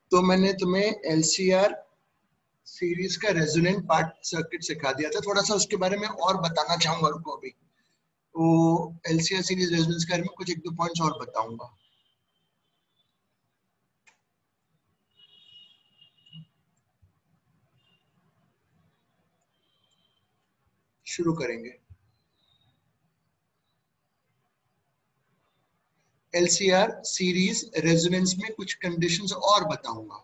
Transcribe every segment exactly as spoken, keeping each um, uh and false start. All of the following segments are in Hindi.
तो मैंने तुम्हें एलसीआर सीरीज का रेजोनेंट पार्ट सर्किट सिखा दिया था, थोड़ा सा उसके बारे में और बताना चाहूंगा। रुको अभी वो एलसीआर सीरीज रेजोनेंस के बारे में कुछ एक दो पॉइंट्स और बताऊंगा। शुरू करेंगे। एलसीआर सीरीज रेजोनेंस में कुछ कंडीशंस और बताऊंगा।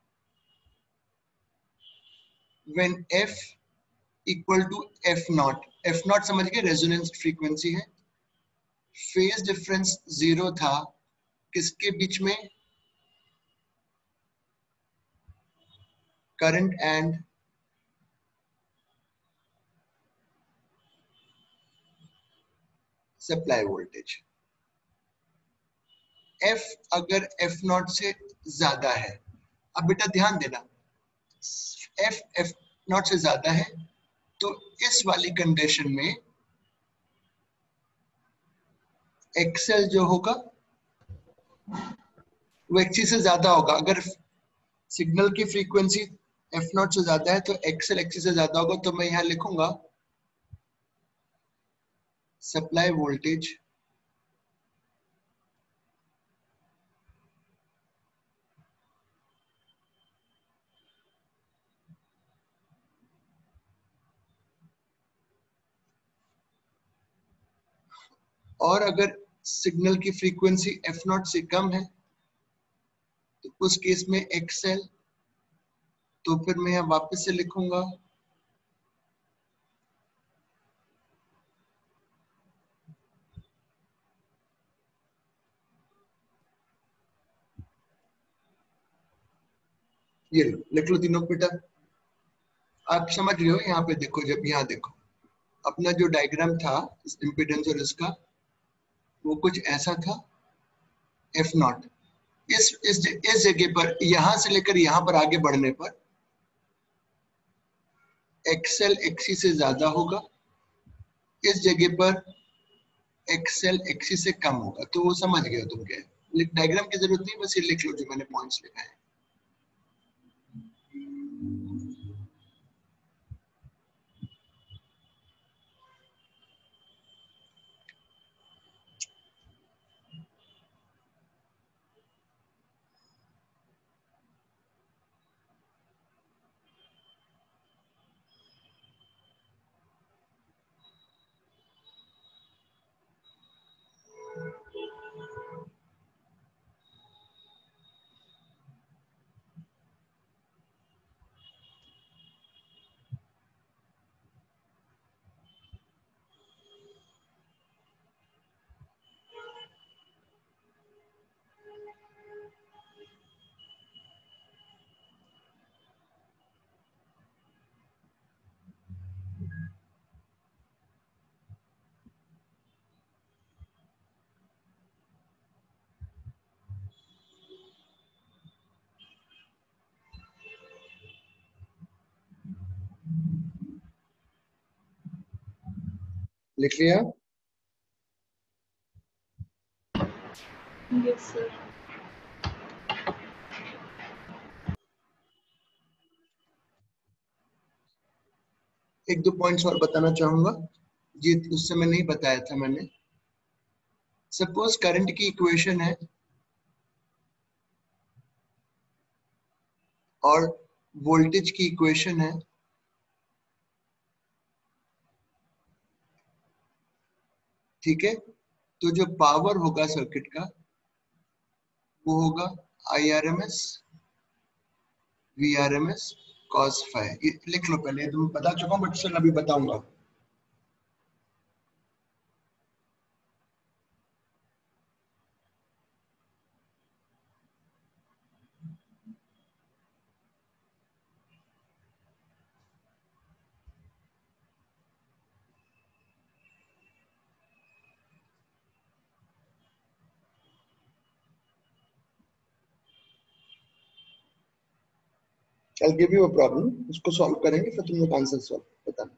When F equal to F naught, F naught समझ गए, रेजोनेंस फ्रीक्वेंसी है। फेज डिफरेंस जीरो था, किसके बीच में? Current and supply voltage. F अगर एफ नॉट से ज्यादा है, अब बेटा ध्यान देना, एफ एफ नॉट से ज्यादा है तो इस वाली कंडीशन में एक्सेल जो होगा वो एक्सी से ज्यादा होगा। अगर सिग्नल की फ्रीक्वेंसी एफ नॉट से ज्यादा है तो एक्सेल एक्सी से ज्यादा होगा। तो मैं यहां लिखूंगा सप्लाई वोल्टेज और अगर सिग्नल की फ्रीक्वेंसी एफ नॉट से कम है तो उस केस में एक्सेल। तो फिर मैं यहां वापस से लिखूंगा ये लिख लो तीनों बेटा। आप समझ रहे हो? यहाँ पे देखो, जब यहाँ देखो अपना जो डायग्राम था इस इम्पीडेंस और इसका, वो कुछ ऐसा था। एफ नॉट इस इस इस जगह पर, यहां से लेकर यहां पर आगे बढ़ने पर एक्सेल एक्सी से ज्यादा होगा, इस जगह पर एक्सेल एक्सी से कम होगा। तो वो समझ गए तुम क्या? डायग्राम की जरूरत नहीं, बस ये लिख लो जो मैंने पॉइंट्स लिखा है। लिख लिया? Yes sir. एक दो पॉइंट्स और बताना चाहूंगा, ये उस समय नहीं बताया था मैंने। सपोज करंट की इक्वेशन है और वोल्टेज की इक्वेशन है, ठीक है? तो जो पावर होगा सर्किट का वो होगा I R M S V R M S cos phi. ये लिख लो पहले, तो मैं बता चुका हूँ बट चल अभी बताऊंगा। I'll give you a problem, उसको सॉल्व करेंगे फिर तुम लोग आंसर सॉल्व बताना।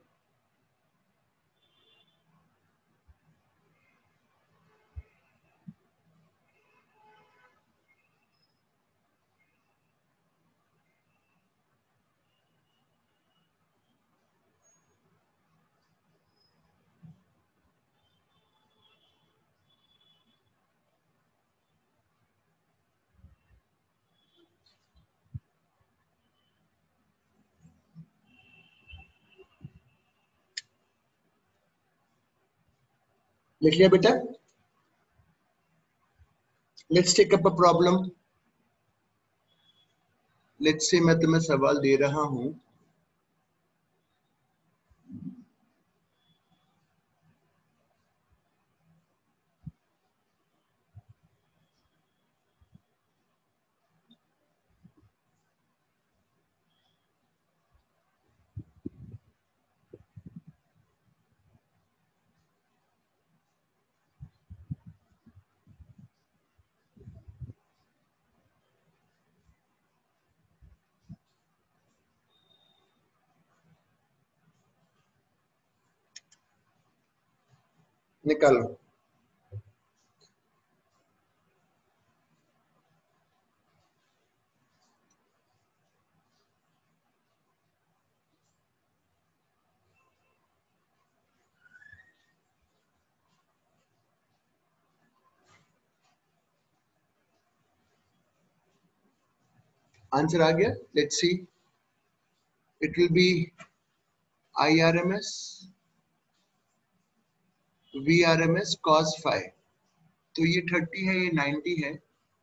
लिख लिया बेटा? Let's take up a problem. Let's से मैं तुम्हें सवाल दे रहा हूं। निकालो। आंसर आ गया? Let's see. It will be I R M S V R M S cos phi. तो ये थर्टी है, ये नाइन्टी है।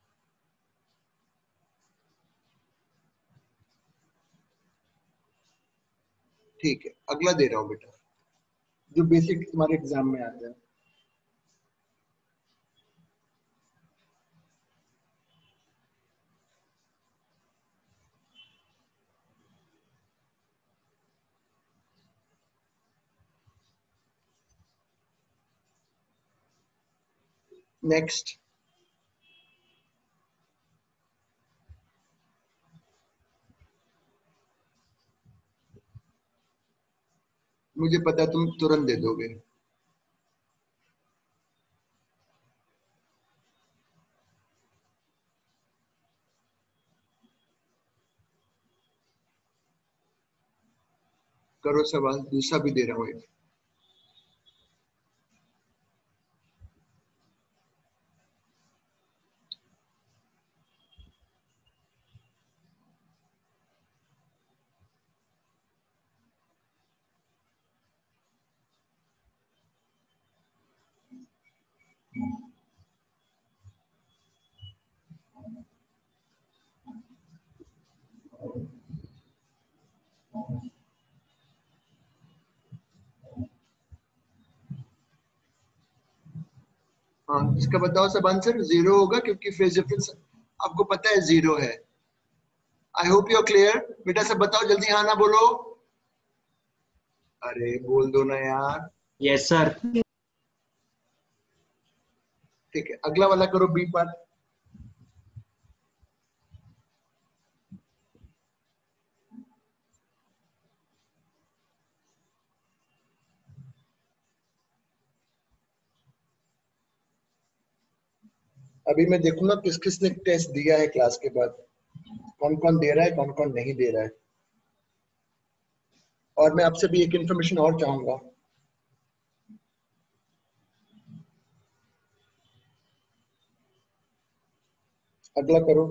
ठीक है, अगला दे रहा हूं बेटा, जो बेसिक तुम्हारे एग्जाम में आता है। नेक्स्ट। मुझे पता तुम तुरंत दे दोगे। करो सवाल, दूसरा भी दे रहा हूं एक। हाँ, इसका बताओ सब आंसर। जीरो होगा क्योंकि फेज डिफरेंस आपको पता है जीरो है। I hope you are clear. बेटा सब बताओ जल्दी, हाँ ना बोलो। अरे बोल दो ना यार। Yes sir. ठीक है, अगला वाला करो, बी पार्ट। अभी मैं देखूंगा किस किस ने टेस्ट दिया है क्लास के बाद, कौन कौन दे रहा है, कौन कौन नहीं दे रहा है। और मैं आपसे भी एक इंफॉर्मेशन और चाहूंगा। अगला करो।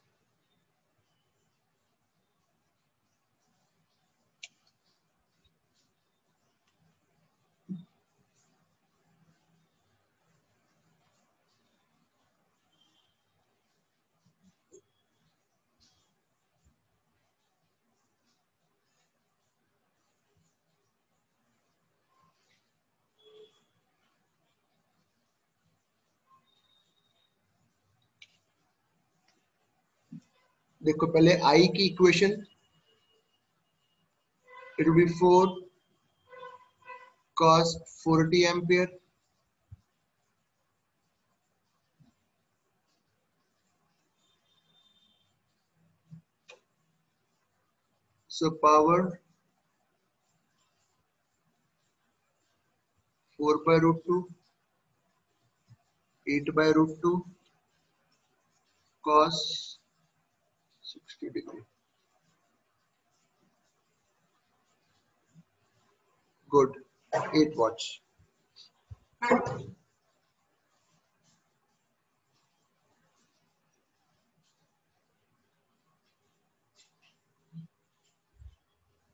देखो पहले आई की equation, it will be four cos forty ampere so power four by root two, eight by root two cos sixty degree. Good. eight watts.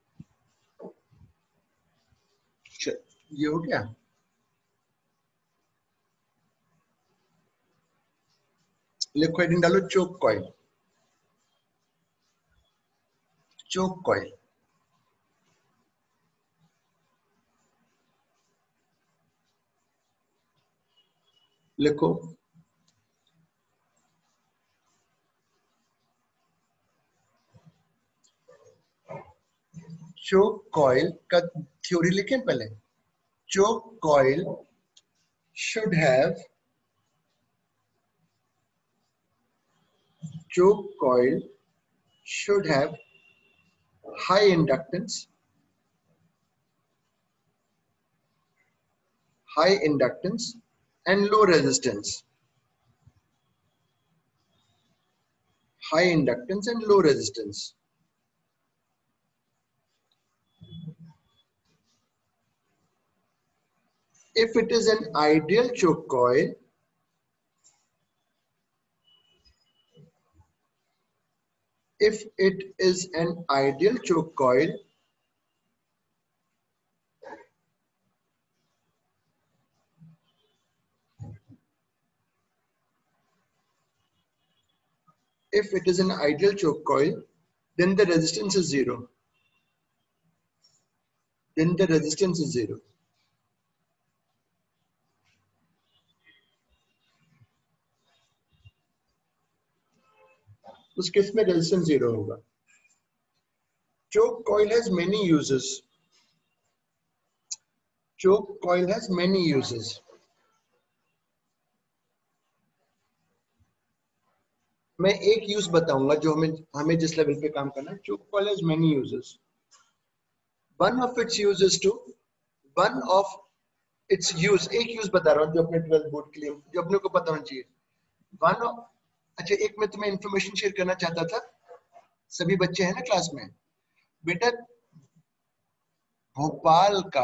चल, ये हो गया। लिखो हेडिंग डालो चोक कॉइल, चोक कॉइल। लिखो चोक कॉइल का थ्योरी लिखें पहले। Choke coil should have choke coil should have high inductance, high inductance and low resistance, high inductance and low resistance. If it is an ideal choke coil, if it is an ideal choke coil, if it is an ideal choke coil, then the resistance is zero. Then the resistance is zero. उस केस में रेजिस्टेंस जीरो होगा। Choke coil has many uses. Choke coil has many uses. मैं एक यूज बताऊंगा जो हमें हमें जिस लेवल पे काम करना है। Choke coil has many uses. One of its uses to one of its use, एक यूज बता रहा हूँ जो अपने ट्वेल्थ बोर्ड के लिए जो अपने को पता होना चाहिए। One of, अच्छा एक मैं तुम्हें इंफॉर्मेशन शेयर करना चाहता था, सभी बच्चे हैं ना क्लास में, बेटा भोपाल का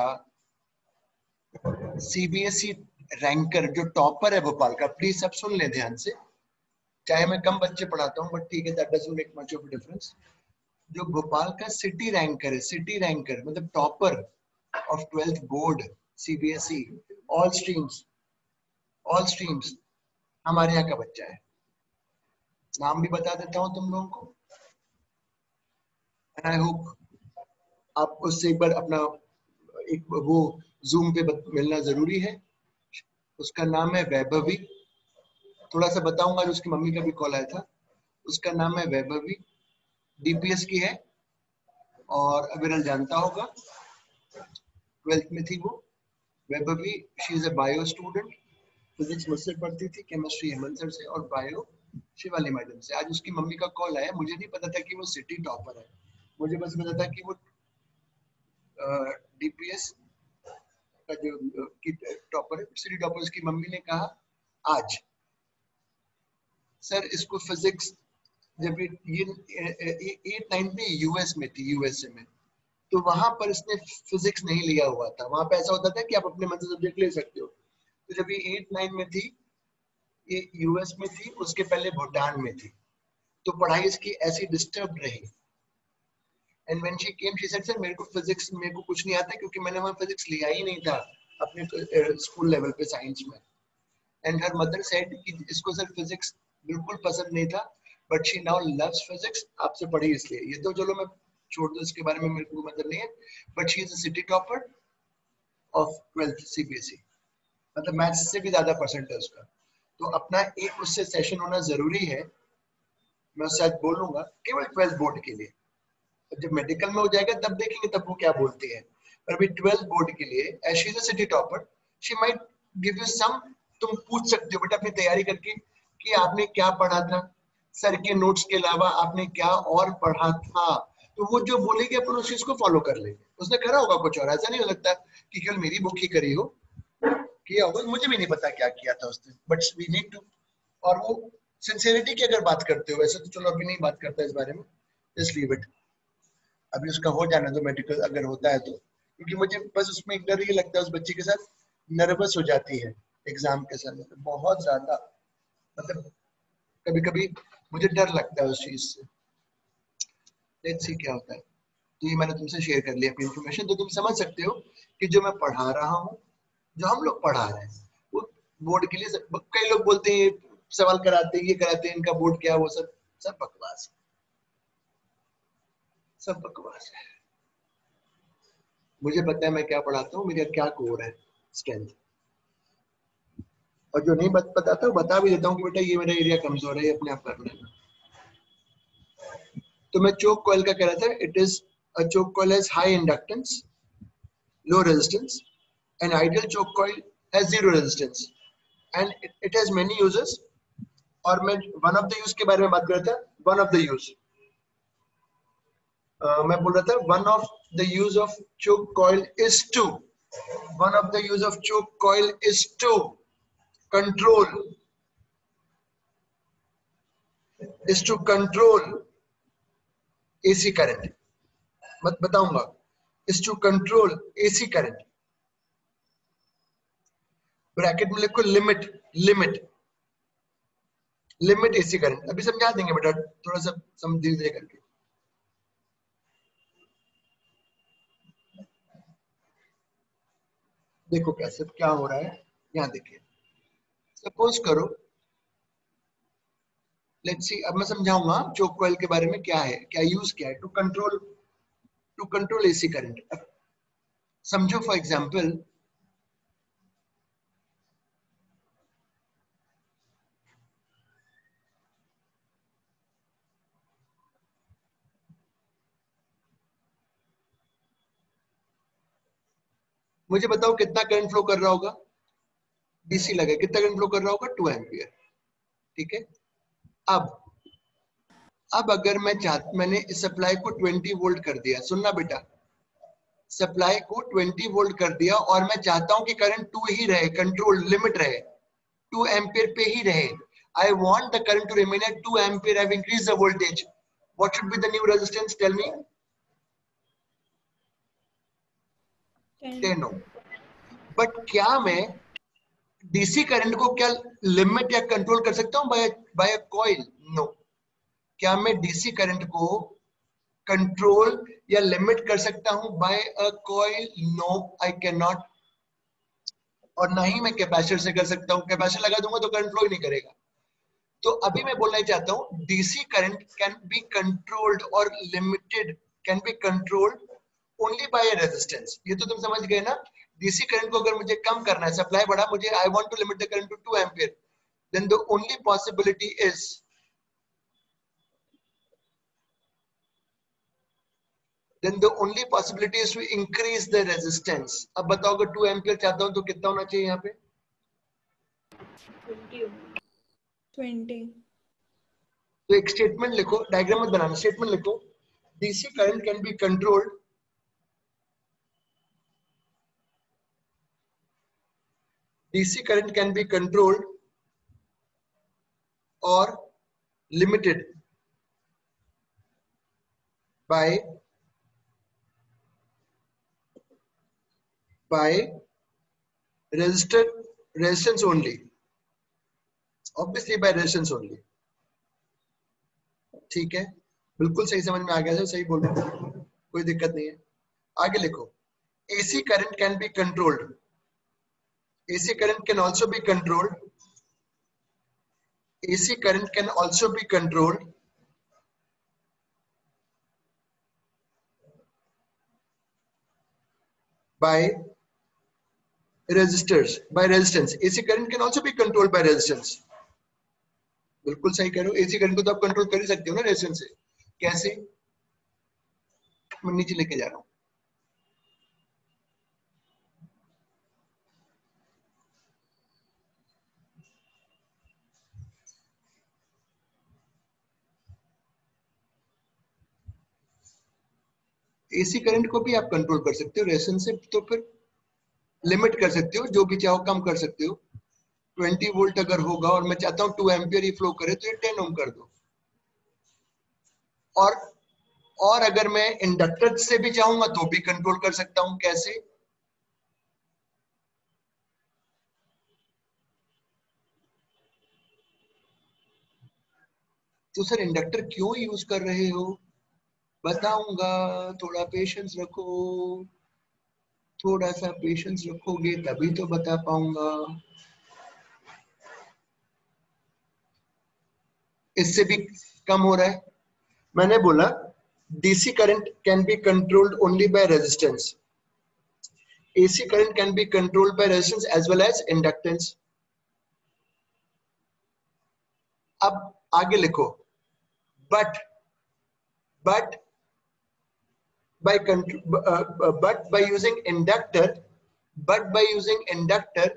सीबीएसई रैंकर जो टॉपर है भोपाल का, प्लीज सब सुन ले ध्यान से, चाहे मैं कम बच्चे पढ़ाता हूँ बट ठीक है, that doesn't make much of a difference. जो भोपाल का सिटी रैंकर है, सिटी रैंकर मतलब topper of twelfth board CBSE all streams, all streams हमारे यहाँ का बच्चा है। नाम भी बता देता हूँ तुम लोगों को, एंड आई होप आप उससे एक बार अपना एक वो जूम पे मिलना जरूरी है। उसका नाम है वैभवी, थोड़ा सा बताऊंगा, जो उसकी मम्मी का भी कॉल आया था। उसका नाम है वैभवी, डीपीएस की है और अविरल जानता होगा, ट्वेल्थ में थी वो Vaibhavi. She is a bio student, physics मुझसे पढ़ती थी, केमिस्ट्री हेमंत सर से और बायो शिवाली मैडम से। आज उसकी मम्मी का कॉल आया, मुझे नहीं पता था कि वो सिटी टॉपर है, मुझे बस पता था कि वो डीपीएस का जो टॉपर है, सिटी टॉपर। उसकी मम्मी ने कहा आज सर इसको फिजिक्स, जब ये एट नाइन में यूएस में थी, यूएसए में, तो वहां पर इसने फिजिक्स नहीं लिया हुआ था। वहां पे ऐसा होता था कि आप अपने मन से सब्जेक्ट ले सकते हो। तो जब ये एट नाइन में थी, ये यूएस में थी, उसके पहले भूटान में थी, तो पढ़ाई इसकी ऐसी डिस्टर्ब रही। And when she came she said sir मेरे को फिजिक्स मेरे को कुछ नहीं आता, क्योंकि मैंने वहां फिजिक्स लिया ही नहीं था अपने स्कूल लेवल पे साइंस में। एंड हर मदर सेड कि इसको सर फिजिक्स बिल्कुल पसंद नहीं था, but she now loves physics, आपसे पढ़ी इसलिए। ये तो चलो मैं छोड़ दो, इसके बारे में मेरे को मतलब नहीं है, but she is a city topper of twelfth CBSE, मतलब मैथ्स से भी ज्यादा परसेंट है उसका। तो अपना एक उससे सेशन होना जरूरी है, मैं उससे आज बोलूंगा, केवल ट्वेल्थ बोर्ड के लिए। जब मेडिकल में हो जाएगा तब देखेंगे तब वो क्या बोलती है, पर अभी ट्वेल्थ बोर्ड के लिए as she is a city topper she might give you some, तुम पूछ सकते हो बेटा अपनी तैयारी करके कि आपने क्या पढ़ा था, सर के नोट्स के अलावा आपने क्या और पढ़ा था। तो वो जो बोलेगी अपन उस चीज को फॉलो कर लेंगे। उसने करा होगा कुछ और, ऐसा नहीं हो सकता कि केवल मेरी बुक ही करी हो, किया होगा, मुझे भी नहीं पता क्या किया था उसने, बट वी नीड टू। और वो सिंसियरिटी की अगर बात करते हो, वैसे तो चलो अभी नहीं बात करता इस बारे में, जस्ट लीव इट, अभी उसका हो जाना दो मेडिकल अगर होता है तो। क्योंकि मुझे बस उसमें एक डर ये लगता है, उस बच्चे के साथ नर्वस हो जाती है एग्जाम के समय पे बहुत ज्यादा, मतलब कभी कभी मुझे डर लगता है उस चीज से। लेट्स सी क्या होता है। तो ये मैंने तुमसे शेयर कर लिया अपनी इन्फॉर्मेशन, तो तुम समझ सकते हो कि जो मैं पढ़ा रहा हूँ, जो हम लोग पढ़ा रहे हैं, वो बोर्ड के लिए। कई लोग बोलते हैं सवाल कराते हैं, ये कराते हैं, इनका बोर्ड क्या, वो सब सब बकवास, सब बकवास है। मुझे पता है मैं क्या पढ़ाता हूँ, मेरा क्या कोर है, स्ट्रेंथ। और जो नहीं पता था बता भी देता हूँ कि बेटा ये मेरा एरिया कमजोर है, ये अपने आप कर लेना। तो मैं चोक कॉइल का कह रहा था, it is a choke coil has high inductance, low resistance, an ideal choke coil has zero resistance and it has many uses. और मैं वन ऑफ द यूज के बारे में बात कर रहा था। वन ऑफ द यूज मैं बोल रहा था, one of the use of choke coil is to one of the use of choke coil is to control is to control A C current। मत बताऊंगा, is to control A C current। Bracket में लिखो limit, limit limit A C current। अभी समझा देंगे बेटा, थोड़ा सा समझ धीरे करके। देखो कैसे क्या हो रहा है, यहाँ देखिए। सपोज करो, लेट्स सी, अब मैं समझाऊंगा चोक कॉइल के बारे में क्या है, क्या यूज क्या है, to control to control AC current. समझो फॉर एग्जांपल, मुझे बताओ कितना करंट फ्लो कर रहा होगा, डीसी लगे, कितना करंट फ्लो कर रहा होगा, टू एम्पियर। ठीक है, अब अब अगर मैं चाह मैंने इस सप्लाई को ट्वेंटी वोल्ट कर दिया, सुनना बेटा, सप्लाई को ट्वेंटी वोल्ट कर दिया और मैं चाहता हूं कि करंट टू ही रहे, कंट्रोल लिमिट रहे, टू एम्पियर पे ही रहे। I want the current to remain at two ampere. I've increased the voltage. What should be the new resistance? Tell me. ten ohm. But क्या मैं डीसी करंट को क्या लिमिट या कंट्रोल कर सकता हूं by by a coil? No. क्या मैं डीसी करंट को कंट्रोल या लिमिट कर सकता हूं by a coil? No, I can not. और ना ही मैं कैपेसिटर से कर सकता हूं, कैपेसिटर लगा दूंगा तो करंट फ्लो ही नहीं करेगा। तो अभी मैं बोलना चाहता हूं, DC current can be controlled और limited, can be controlled only by resistance. ये तो तुम समझ गए ना। डीसी करंट को अगर मुझे कम करना है, सप्लाई बढ़ा, मुझे I want to limit the current to two ampere, then the only possibility is then the only possibility is to increase the resistance। अब बताओ, अगर टू एम्पियर चाहता हूं तो कितना होना चाहिए यहाँ पे? ट्वेंटी। तो एक स्टेटमेंट लिखो, डायग्राम मत बनाना, स्टेटमेंट लिखो, DC current can be controlled DC current can be controlled or limited by by resistor resistance only, obviously by resistance only। ठीक है, बिल्कुल सही समझ में आ गया, सही बोल रहे हो, कोई दिक्कत नहीं है। आगे लिखो, AC current can be controlled AC current can also be controlled AC current can also be controlled by resistors, by resistance। A C current can also be controlled by resistance। बिल्कुल सही कह रहे हो, एसी करंट को तो आप कंट्रोल कर ही सकते हो ना रेजिस्टेंस से। कैसे? मैं नीचे लेके जा रहा हूं। एसी करंट को भी आप कंट्रोल कर सकते हो रेजिस्टेंस से, तो फिर लिमिट कर सकते हो, जो भी चाहो कम कर सकते हो। ट्वेंटी वोल्ट अगर होगा और मैं चाहता हूं टू एम्पियर ही फ्लो करे, तो ये टेन ओम कर दो। और और अगर मैं इंडक्टर से भी चाहूंगा तो भी कंट्रोल कर सकता हूं। कैसे? तो सर इंडक्टर क्यों यूज कर रहे हो? बताऊंगा, थोड़ा पेशेंस रखो, थोड़ा सा पेशेंस रखोगे तभी तो बता पाऊंगा। इससे भी कम हो रहा है। मैंने बोला DC current can be controlled only by resistance, AC current can be controlled by resistance as well as inductance. अब आगे लिखो, but but by control uh, uh, but by using inductor but by using inductor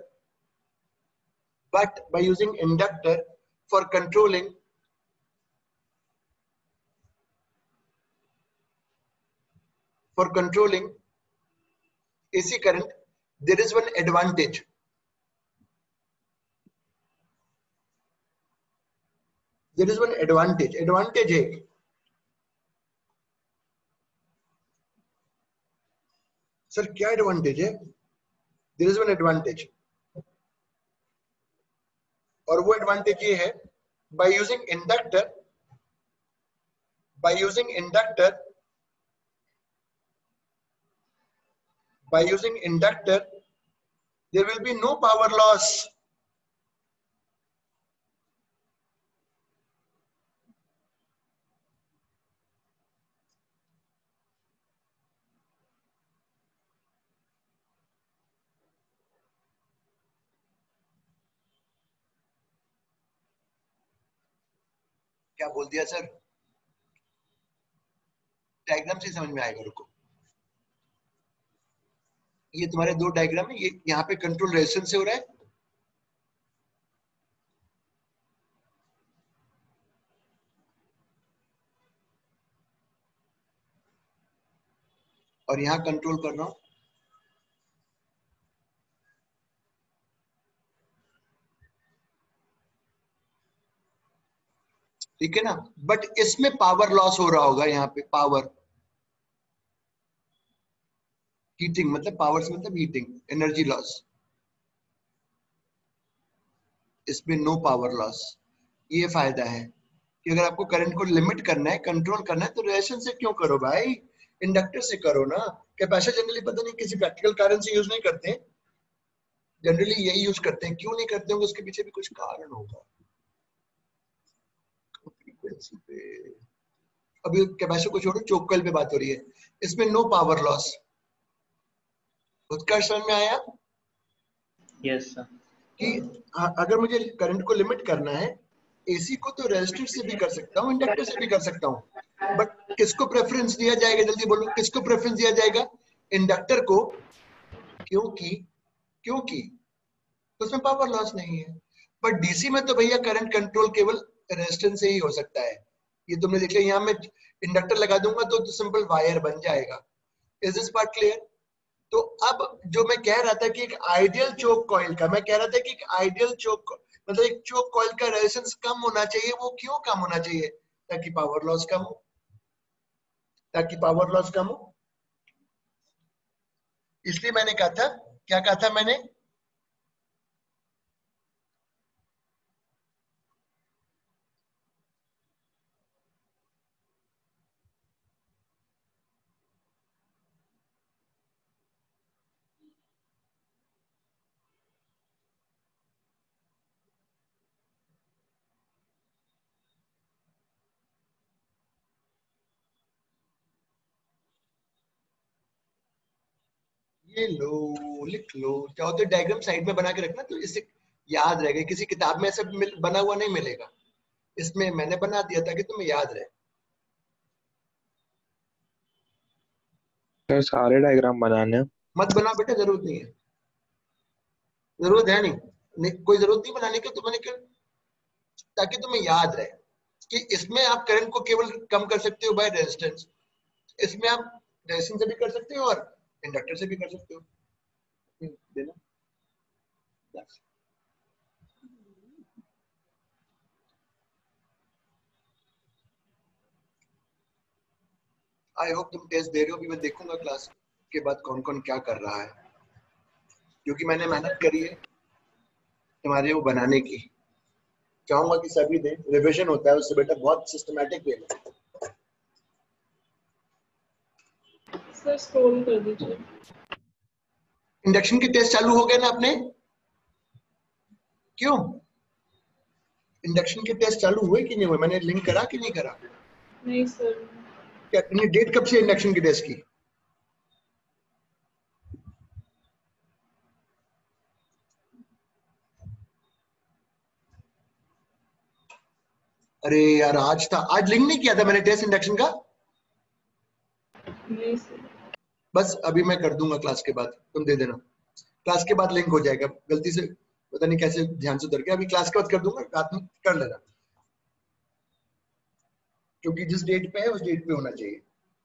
but by using inductor for controlling for controlling A C current, there is one advantage. There is one advantage. Advantage है, सर क्या एडवांटेज है? There is one advantage, और वो एडवांटेज ये है, by using inductor by using inductor by using inductor there will be no power loss. क्या बोल दिया सर? डायग्राम से समझ में आएगा, रुको। ये तुम्हारे दो डायग्राम है, ये यहाँ पे कंट्रोल रेजिस्टेंस से हो रहा है, और यहाँ कंट्रोल कर रहा हूं। ठीक है ना? बट इसमें पावर लॉस हो रहा होगा, यहाँ पे पावर हीटिंग, मतलब पावर से मतलब हीटिंग, एनर्जी लॉस। इसमें नो पावर लॉस। ये फायदा है कि अगर आपको करंट को लिमिट करना है, कंट्रोल करना है, तो रेजिस्टेंस से क्यों करो भाई, इंडक्टर से करो ना। कैपेसिटर जनरली पता नहीं किसी प्रैक्टिकल कारण से यूज नहीं करते हैं, जनरली यही यूज करते हैं। क्यों नहीं करते होंगे, उसके पीछे भी कुछ कारण होगा। फ्रीक्वेंसी पे अभी कैपेसिटर को छोड़ो, चोक कॉइल पे बात हो रही है, इसमें नो पावर लॉस। उत्कर्ष समझ में आया? Yes sir. कि अगर मुझे करंट को लिमिट करना है, एसी को तो रेजिस्टर से भी कर सकता हूँ, इंडक्टर से भी कर सकता हूँ, बट किसको प्रेफरेंस दिया जाएगा, जल्दी बोलो, किसको प्रेफरेंस दिया जाएगा? इंडक्टर को। क्योंकि क्योंकि तो उसमें पावर लॉस नहीं है। बट डीसी में तो भैया करंट कंट्रोल केवल रेजिस्टेंस से ही हो सकता है। ये तुमने देख लिया, यहाँ मैं इंडक्टर लगा दूंगा तो, तो सिंपल वायर बन जाएगा। Is this part clear? तो अब जो मैं कह रहा था कि एक आइडियल चोक कॉइल का, मैं कह रहा था कि एक आइडियल चोक मतलब एक चोक कॉइल का रेजिस्टेंस कम होना चाहिए। वो क्यों कम होना चाहिए? ताकि पावर लॉस कम हो, ताकि पावर लॉस कम हो। इसलिए मैंने कहा था, क्या कहा था मैंने? ये लो, लिख लो, चाहो तो डायग्राम साइड में बना के रखना, तो इससे याद रहेगा। किसी किताब में ऐसा बना हुआ नहीं मिलेगा, इसमें मैंने बना दिया ताकि तुम्हें याद रहे। सर सारे डायग्राम बनाने? मत बना बेटा, जरूरत नहीं है, जरूरत है नहीं, नहीं कोई जरूरत नहीं बनाने की। तो मैंने क्यों, ताकि तुम्हें याद रहे कि इसमें आप करंट को केवल कम कर सकते हो बाय रेजिस्टेंस, इसमें आप रेजिस्टेंस से भी कर सकते हो और इंडक्टर से भी कर सकते हो। देना आई होप तुम टेस्ट दे रहे हो। अभी मैं देखूंगा क्लास के बाद कौन कौन क्या कर रहा है, क्योंकि मैंने मेहनत करी है तुम्हारे वो बनाने की। चाहूंगा कि सभी दें, रिवीजन होता है उससे बेटा, बहुत सिस्टमैटिक वे में। सर स्क्रॉल कर दीजिए। इंडक्शन के टेस्ट चालू हो गए ना अपने? क्यों? इंडक्शन के टेस्ट चालू हुए कि नहीं हुए? मैंने लिंक करा कि नहीं करा? नहीं सर। क्या तुमने डेट कब से इंडक्शन के टेस्ट की? अरे यार आज था, आज लिंक नहीं किया था मैंने टेस्ट इंडक्शन का। नहीं सर। बस अभी मैं कर दूंगा क्लास के बाद, तुम दे देना। क्लास के बाद लिंक हो जाएगा, गलती से पता नहीं कैसे ध्यान से उतर गया, अभी क्लास के बाद कर दूंगा, रात में कर लेना, क्योंकि जिस डेट पे है उस डेट पे होना चाहिए।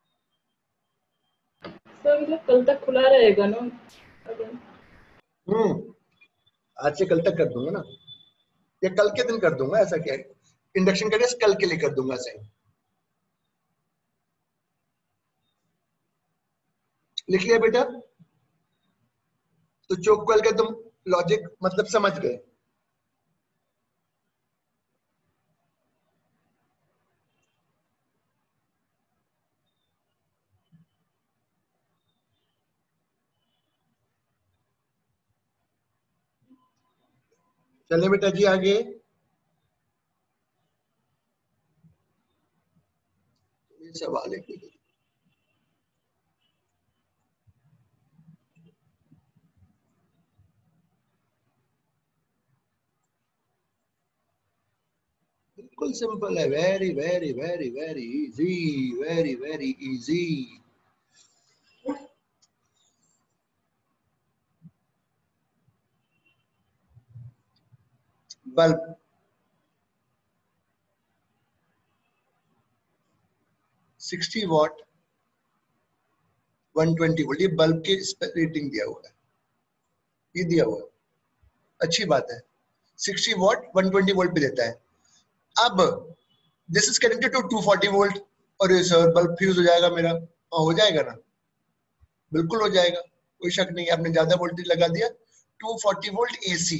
सर मतलब कल तक खुला रहेगा ना अगर? हम्म आज से कल तक कर दूंगा ना, या कल के दिन कर दूंगा, ऐसा क्या है, इंडक्शन का टेस्ट कल के लिए कर दूंगा सही। लिख लिया बेटा? तो चौक कल का तुम लॉजिक मतलब समझ गए। चले बेटा जी आगे। ये सवाल है कि बिल्कुल सिंपल है, very very very very easy, very very easy. Bulb साठ वॉट एक सौ बीस वोल्ट, ये बल्ब के रेटिंग दिया हुआ है, ये दिया हुआ है, अच्छी बात है। साठ वॉट एक सौ बीस वोल्ट पे देता है। अब दिस इज कनेक्टेड टू दो सौ चालीस वोल्ट, और ये सर बल्ब फ्यूज हो जाएगा मेरा। हाँ हो जाएगा ना, बिल्कुल हो जाएगा, कोई शक नहीं, आपने ज्यादा वोल्टेज लगा दिया। दो सौ चालीस volt AC,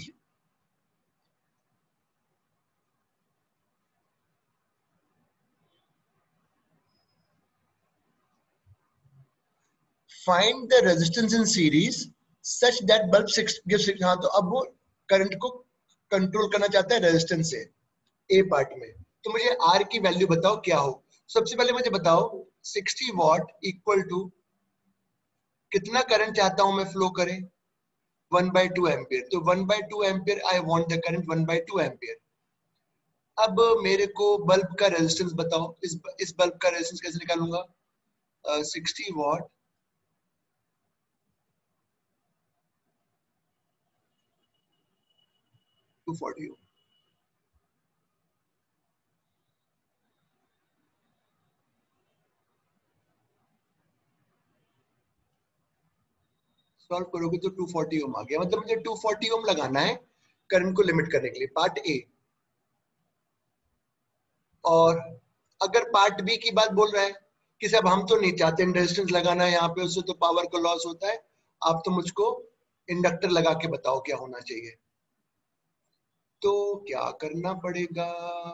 find the resistance in series such that bulb six gives. हाँ तो अब वो करंट को कंट्रोल करना चाहता है रेजिस्टेंस से, ए पार्ट में। तो मुझे आर की वैल्यू बताओ क्या हो। सबसे पहले मुझे बताओ साठ वॉट इक्वल टू कितना करंट चाहता हूं मैं फ्लो करे, वन बाई टू एम्पियर। तो one by two ampere I want the current one by two ampere. अब मेरे को बल्ब का रेजिस्टेंस बताओ, इस इस बल्ब का रेजिस्टेंस कैसे निकालूंगा? साठ watt two forty ohm. Solve करोगे तो टू फोर्टी ओम आ गया, मतलब मुझे टू फोर्टी ओम लगाना है करंट को लिमिट करने के लिए, पार्ट ए। और अगर पार्ट बी की बात बोल रहा है कि साहब हम तो नहीं चाहते रेजिस्टेंस लगाना है यहाँ पे, उससे तो पावर का लॉस होता है, आप तो मुझको इंडक्टर लगा के बताओ क्या होना चाहिए। तो क्या करना पड़ेगा?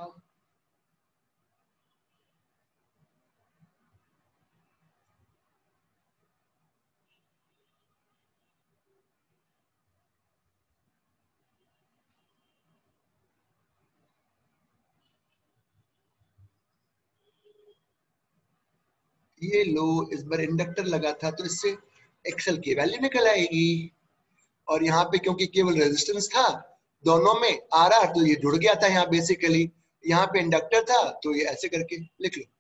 ये लो, इस बार इंडक्टर लगा था तो इससे एक्सेल की वैल्यू निकल आएगी, और यहाँ पे क्योंकि केवल रेजिस्टेंस था दोनों में आ रहा, तो ये जुड़ गया था यहाँ बेसिकली, यहाँ पे इंडक्टर था तो ये ऐसे करके लिख लो।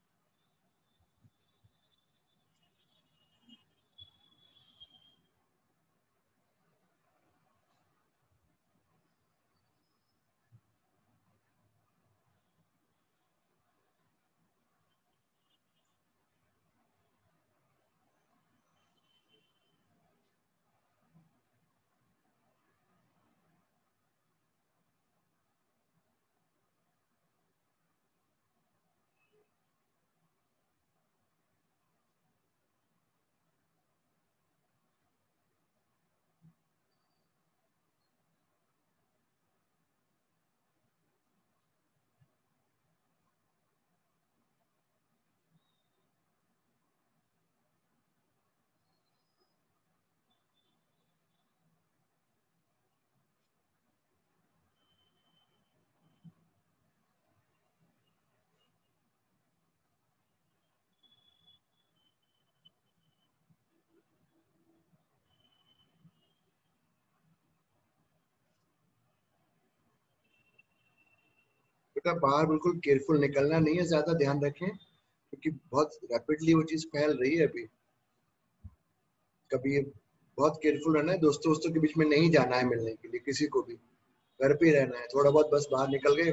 बेटा बाहर बिल्कुल केयरफुल निकलना नहीं है, ज्यादा ध्यान रखें क्योंकि बहुत रैपिडली वो चीज फैल रही है अभी। कभी बहुत केयरफुल रहना है, दोस्तों दोस्तों के बीच में नहीं जाना है मिलने के लिए किसी को भी, घर पे ही रहना है, थोड़ा बहुत बस बाहर निकल गए।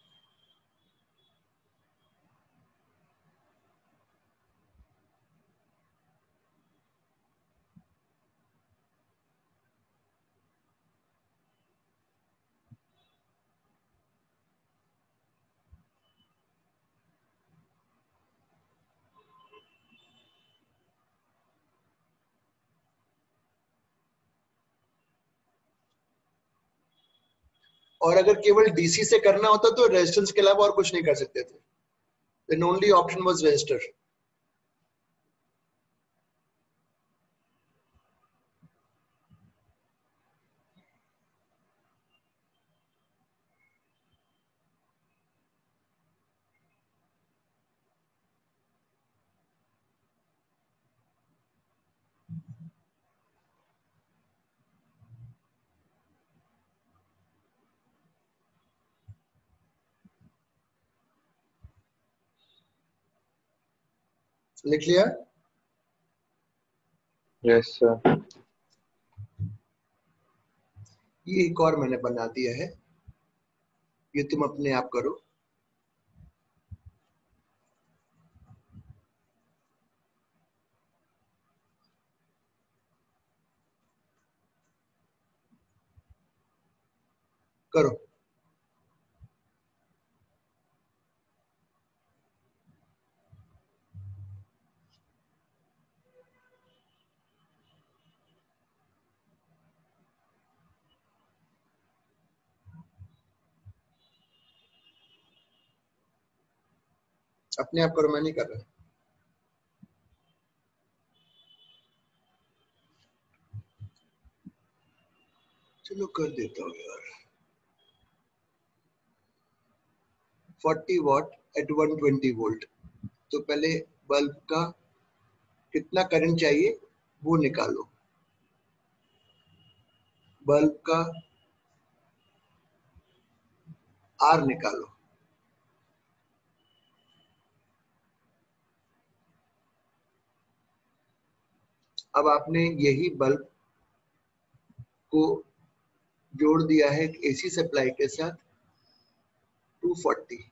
और अगर केवल डीसी से करना होता तो रेजिस्टेंस के अलावा और कुछ नहीं कर सकते थे, then only option was resistor. लिख लिया? Yes sir. ये एक और मैंने बना दिया है, ये तुम अपने आप करो। करो। अपने आप करो, मैं नहीं कर रहा। चलो कर देता हूँ यार। चालीस वाट एट एक सौ बीस वोल्ट, तो पहले बल्ब का कितना करंट चाहिए वो निकालो। बल्ब का आर निकालो। अब आपने यही बल्ब को जोड़ दिया है एसी सप्लाई के साथ दो सौ चालीस,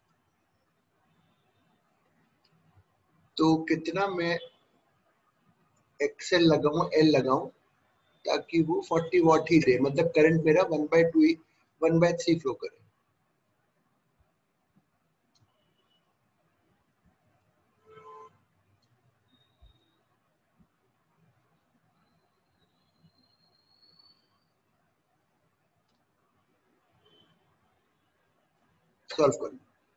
तो कितना मैं एक्सएल लगाऊं एल लगाऊं ताकि वो चालीस वाट ही दे, मतलब करंट मेरा वन बाय टू ही वन बाय थ्री फ्लो करे। सॉल्व करो।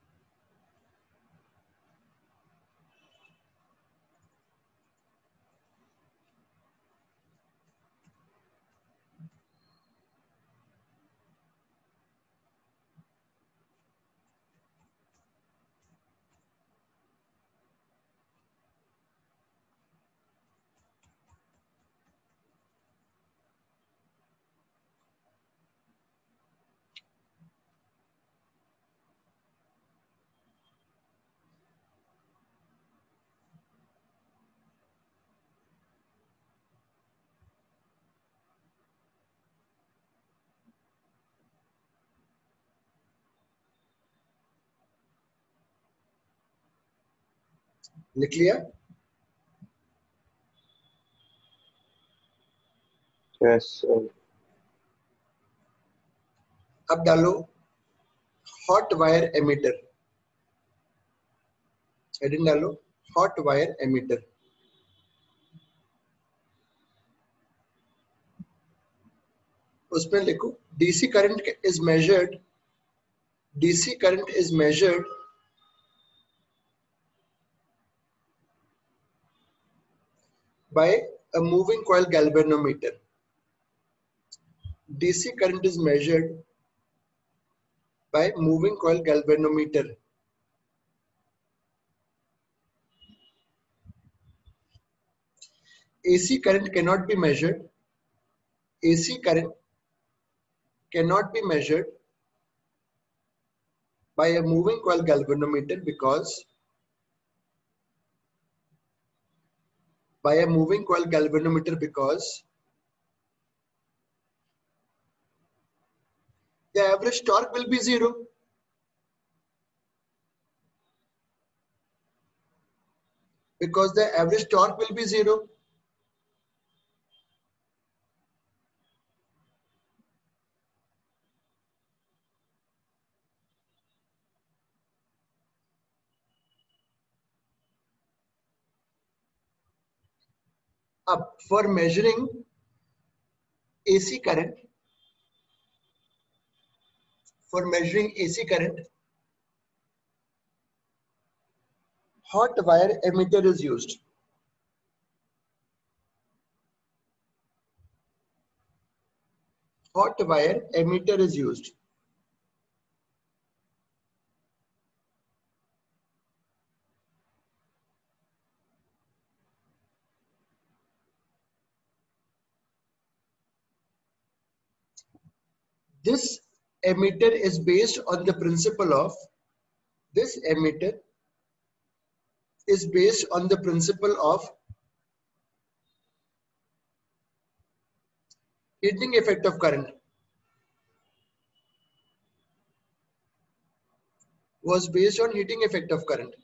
लिख लिया? Yes sir. अब डालो हॉट वायर एमिटर, हेडिंग डालो हॉट वायर एमिटर। उसमें लिखो DC current is measured, DC current is measured by a moving coil galvanometer. D C current is measured by moving coil galvanometer. A C current cannot be measured. A C current cannot be measured by a moving coil galvanometer because by a moving coil galvanometer because the average torque will be zero. Because the average torque will be zero. Up for measuring A C current, for measuring A C current, hot wire emitter is used. Hot wire emitter is used. This emitter is based on the principle of this emitter is based on the principle of heating effect of current. Was based on heating effect of current.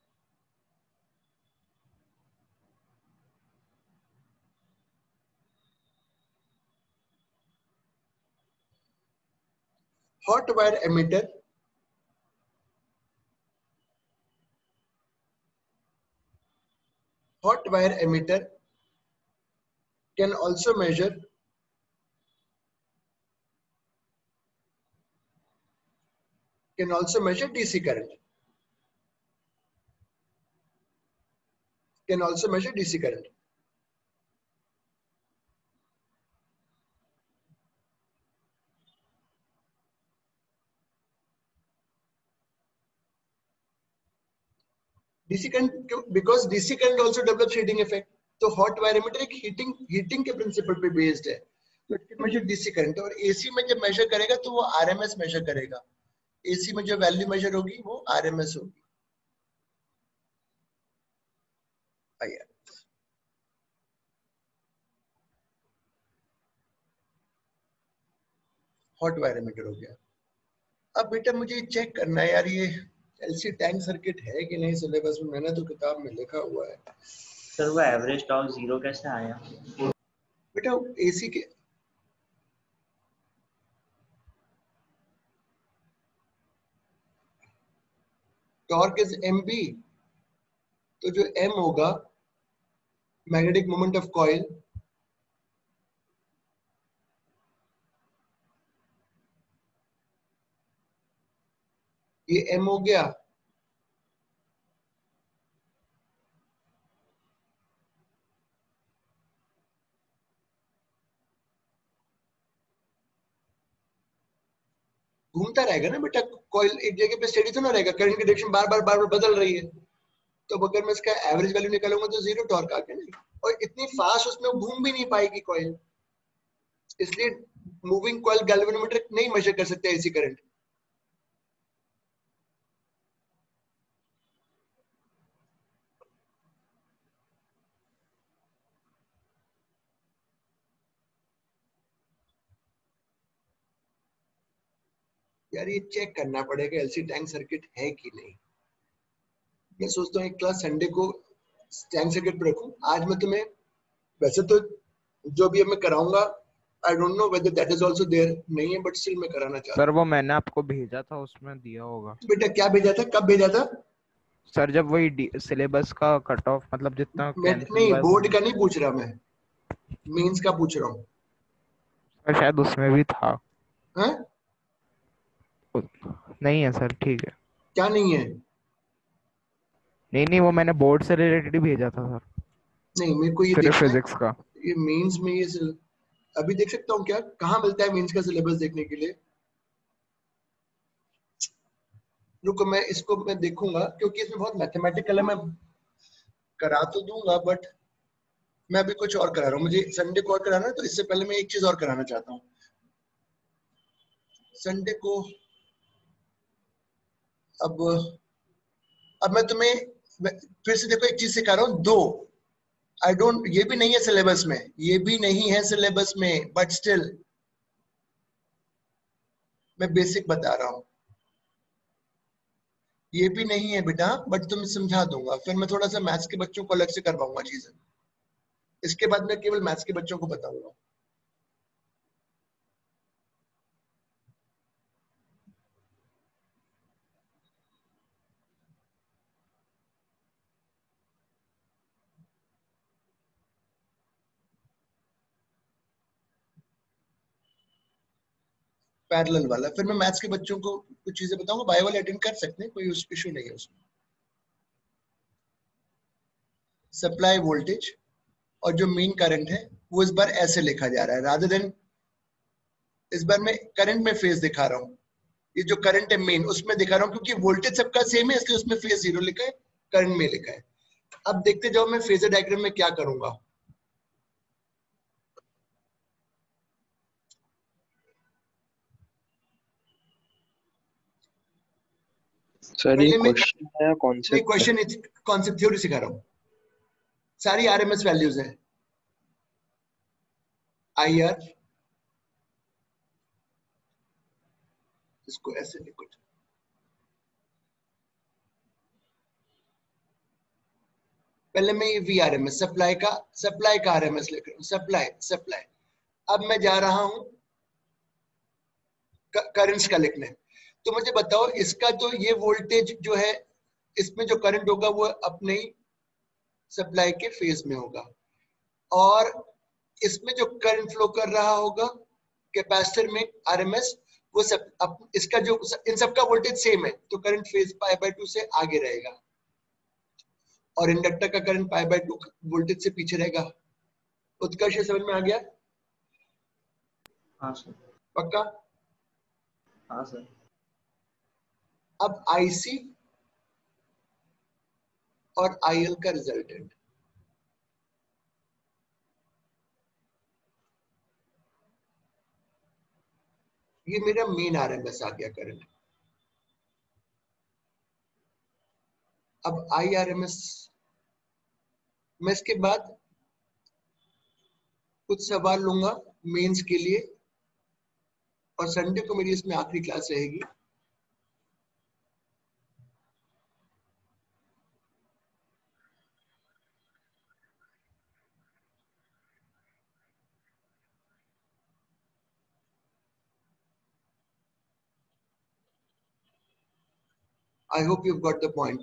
Hot wire emitter hot wire emitter can also measure can also measure D C current. Can also measure D C current. D C current because D C current also develops heating effect. तो hot wire emitter एक heating heating के principle पे based है. तो it can measure D C current और A C में जब measure करेगा तो वो R M S measure करेगा. A C में जो value measure होगी वो R M S होगी. आइए. Hot wire emitter हो गया. अब बेटा मुझे चेक करना है यार ये एलसी टैंक सर्किट है कि नहीं सिलेबस में. मैंने तो किताब में लिखा हुआ है. सर वो एवरेज टॉर्क जीरो कैसे आया? बेटा एसी के टॉर्क इज एम बी. तो जो एम होगा मैग्नेटिक मोमेंट ऑफ कॉइल ये एम हो गया. घूमता रहेगा ना बेटा कॉइल एक जगह पे स्टेडी तो ना रहेगा. करंट की डायरेक्शन बार बार बार बार बदल रही है. तो अगर मैं इसका एवरेज वैल्यू निकालूंगा तो जीरो टॉर्क आ गया ना. और इतनी फास्ट उसमें घूम भी नहीं पाएगी कॉइल. इसलिए मूविंग कॉइल गैल्वेनोमीटर नहीं मेजर कर सकते एसी करंट. यार ये चेक करना पड़ेगा एलसी टैंक सर्किट है कि नहीं. मैं सोचता हूँ एक क्लास संडे को टैंक सर्किट पर रखूं. आज मैं तुम्हें वैसे तो जो भी मैं कराऊंगा I don't know whether that is also there नहीं है बट स्टिल मैं कराना चाहता हूं. सर वो मैंने आपको भेजा था उसमें दिया होगा. बेटा क्या भेजा था कब भेजा था? सर जब वही सिलेबस का कट ऑफ मतलब जितना नहीं बोर्ड का नहीं पूछ रहा मैं मेंस का पूछ रहा हूँ. शायद उसमें भी था. हैं? नहीं है सर. ठीक है. क्या नहीं है? नहीं नहीं वो मैंने बोर्ड से रिलेटेड ही भेजा था सर. नहीं मेरे को ये सिर्फ फिजिक्स का. ये मेंस में ये अभी देख सकता हूँ क्या कहाँ मिलता है मेंस का सिलेबस देखने के लिए. रुको मैं इसको मैं देखूंगा क्योंकि इसमें बहुत मैथमेटिकल है. मैं करा तो दूंगा बट मैं अभी कुछ और करा रहा हूँ. मुझे संडे को और कराना है तो इससे पहले मैं एक चीज और कराना चाहता हूँ. संडे को अब अब मैं तुम्हें फिर से देखो एक चीज सिखा रहा हूँ, दो आई डोंट, ये भी नहीं है सिलेबस में, ये भी नहीं है सिलेबस में, बट स्टिल मैं बेसिक बता रहा हूँ। ये भी नहीं है बेटा, बट तुम्हें समझा दूंगा, फिर मैं थोड़ा सा मैथ्स के बच्चों को अलग से करवाऊंगा चीजें। इसके बाद मैं केवल मैथ्स के बच्चों को बताऊंगा। पैरेलल वाला फिर मैं मैथ्स के बच्चों को कुछ चीजें बताऊंगा, बायो वाले अटेंड कर सकते हैं, कोई इशू नहीं है उसमें। सप्लाई वोल्टेज और जो मेन करंट है वो इस बार ऐसे लिखा जा रहा है, रादर देन इस बार मैं करंट में फेज दिखा रहा हूँ। ये जो करंट है मेन उसमें दिखा रहा हूँ, क्योंकि वोल्टेज सबका सेम है इसलिए उसमें फेज जीरो लिखा है, करंट में लिखा है। अब देखते जाओ मैं फेजर डायग्राम में क्या करूंगा। सर ये पहले मैं क्वेश्चन है या नहीं, कॉन्सेप्ट है? क्वेश्चन कॉन्सेप्ट थ्योरी सिखा रहा हूँ, सारी आरएमएस वैल्यूज है। आई आर, इसको ऐसे लिखो, पहले मैं ये V R M S supply का सप्लाई का आर एम एस लिख रहा हूँ, सप्लाई सप्लाई। अब मैं जा रहा हूं करंट्स का लिखने। तो मुझे बताओ इसका तो ये वोल्टेज जो है, इसमें जो करंट होगा वो अपने ही सप्लाई के फेज में होगा, और इसमें जो करंट फ्लो कर रहा होगा कैपेसिटर में आरएमएस, वो सब अप, इसका जो इन सबका वोल्टेज सेम है, तो current phase pi by two से आगे रहेगा, और इंडक्टर का current pi by two voltage से पीछे रहेगा। उत्कर्ष समझ में आ गया? हाँ सर। पक्का? हाँ सर। अब आईसी और आईएल का रिजल्टेंट, ये मेरा मेन आरएमएस आ गया करंट। अब आई आरएमएस, मैं इसके बाद कुछ सवाल लूंगा मेंस के लिए, और संडे को मेरी इसमें आखिरी क्लास रहेगी। I hope you got the point.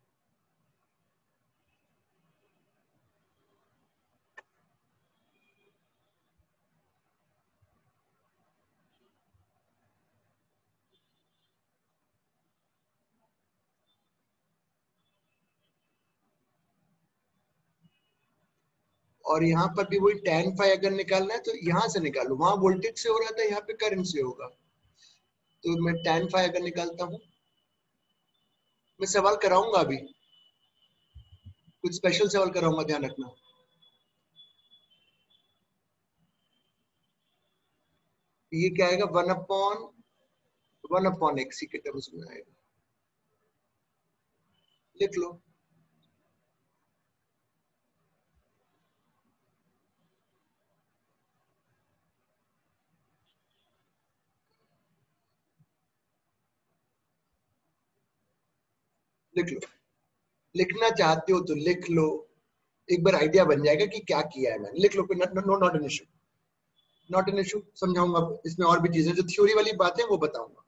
और यहाँ पर भी वही tan फाई अगर निकालना है तो यहाँ से निकालो, वहां वोल्टेज से हो रहा था, यहाँ पे करंट से होगा, तो मैं tan फाई अगर निकालता हूँ, मैं सवाल कराऊंगा अभी, कुछ स्पेशल सवाल कराऊंगा, ध्यान रखना। ये क्या आएगा, one upon one upon X के टर्म्स में आएगा, लिख लो। लिख लो, लिखना चाहते हो तो लिख लो, एक बार आइडिया बन जाएगा कि क्या किया है मैंने। लिख लो, no not an issue, not an issue. समझाऊंगा इसमें और भी चीजें, जो थ्योरी वाली बातें वो बताऊंगा।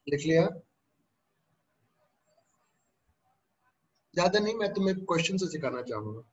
लिख लिया? ज्यादा नहीं, मैं तुम्हें क्वेश्चन से सिखाना चाहूंगा।